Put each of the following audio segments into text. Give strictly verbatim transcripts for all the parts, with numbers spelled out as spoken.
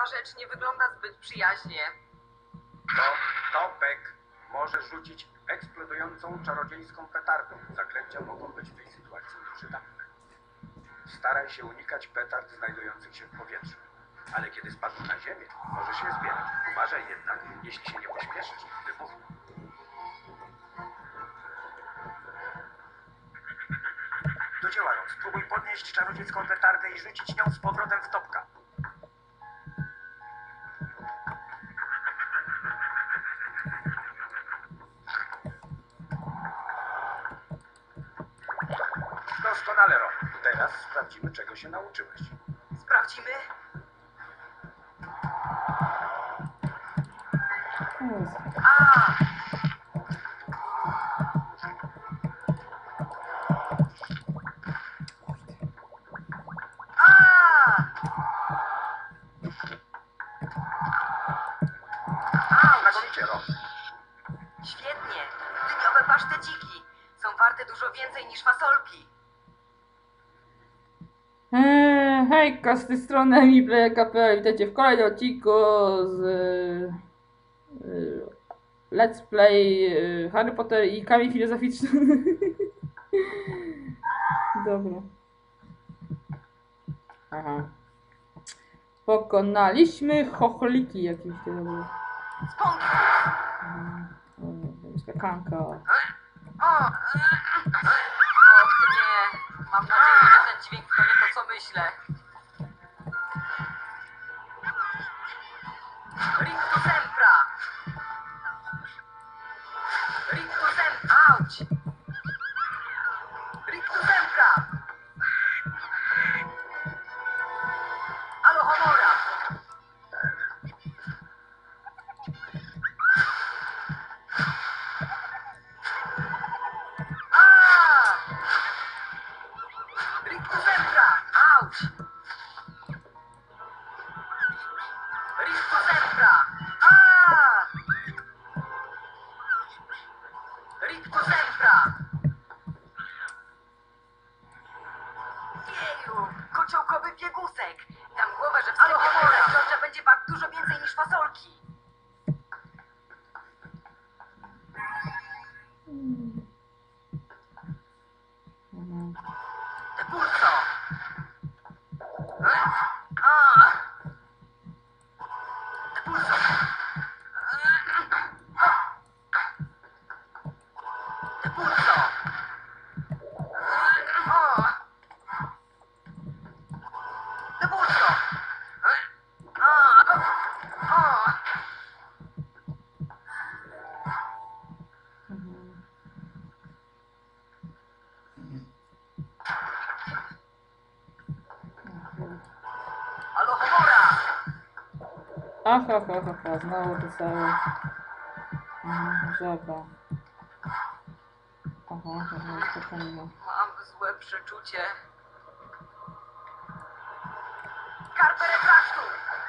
ta rzecz nie wygląda zbyt przyjaźnie. To Topek może rzucić eksplodującą czarodziejską petardą. Zaklęcia mogą być w tej sytuacji nieprzydatne. Staraj się unikać petard znajdujących się w powietrzu. Ale kiedy spadną na ziemię, możesz je zbierać. Uważaj jednak, jeśli się nie pośpieszysz, wybuchną. Do dzieła, Ron. Spróbuj podnieść czarodziejską petardę i rzucić nią z powrotem w Topka. Doskonale, Ron. Teraz sprawdzimy, czego się nauczyłeś. Sprawdzimy? A! Znakomicie, Ron. Świetnie. Dyniowe paszteciki. Są warte dużo więcej niż fasolki. Eee, hejka, z tej strony Emiplay kropka p l. Witajcie w kolejnym odcinku z e, Let's Play e, Harry Potter i Kamień Filozoficzny. Dobra. Aha. Pokonaliśmy chochliki jakieś te dobre. Spongi! Skakanka. O! Och nie. Mam nadzieję, że ten dźwięk to nie to, co myślę. Rictus Sempra! Rictus Sempra! Auć! Rictus Sempra! Alohomora! Rictus Sempra! Auć! Rictus Sempra! A! Rictus Sempra! Jeju! Kociołkowy biegusek! Dam głowę, że w Alohomora Georgia będzie wart dużo więcej niż fasolki! Depulso! A! Depulso! Depulso! O! Depulso! A! O! Alohomora! Aha, ha, ha, ha, znowu to samo. Aha, żaba. Aha, aha, spokojnie. Mam złe przeczucie. Carpe retractum!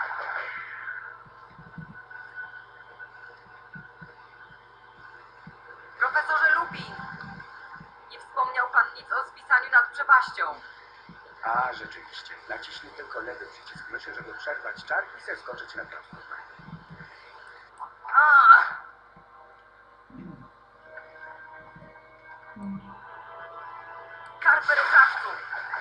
Profesorze Lupin! Nie wspomniał pan nic o spisaniu nad przepaścią. A, rzeczywiście. Naciśnij tylko lewy przycisk myszy, żeby przerwać czar i zeskoczyć na platformę. A! Carpe retractum!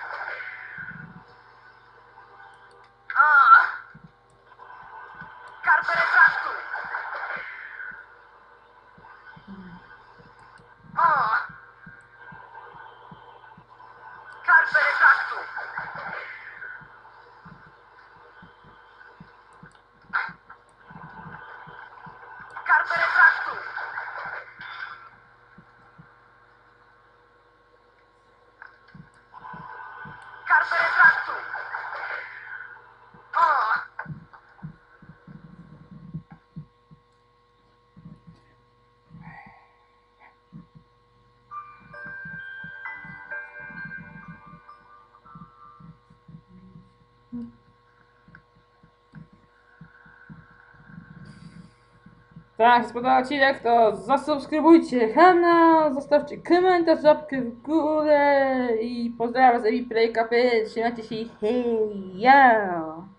A! Carpe retractum! O! Carpe retractum! Carpe retractum! Carpe retractum! O! Tak, spodobał odcinek, to zasubskrybujcie kanał, zostawcie komentarz, łapkę w górę i pozdrawiam z Emiplay kropka p l. Trzymajcie się i hej, ja!